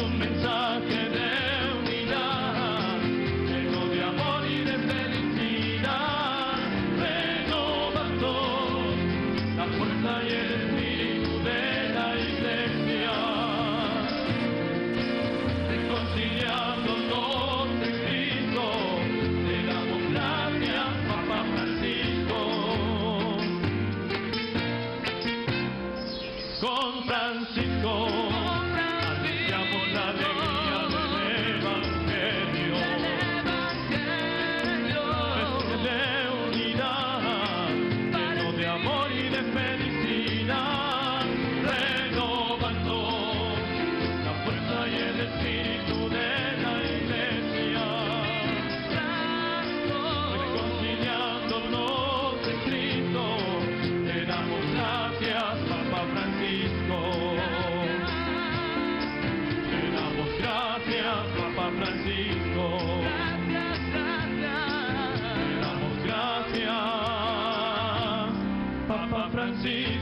un mensaje de unidad, lleno de amor y de felicidad, renovando la fuerza y el espíritu de la Iglesia, reconciliándonos en Cristo, le damos gracias, Papa Francisco. Con Francisco anunciamos la alegría del Evangelio, de unidad, lleno de amor y de felicidad, renovando la fuerza y el espíritu de la Iglesia, reconciliándonos en Cristo, le damos gracias, Papa Francisco. Le damos gracias, Papa Francisco. Le damos gracias, Papa Francisco.